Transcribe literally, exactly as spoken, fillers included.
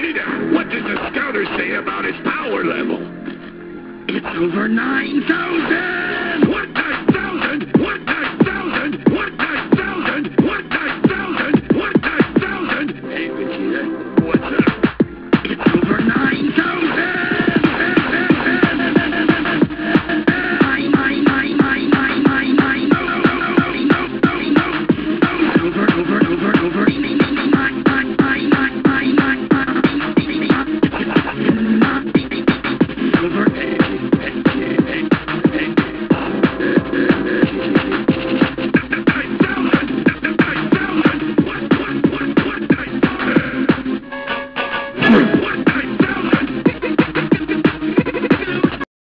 Data, what does the scouter say about his power level? It's over nine thousand! What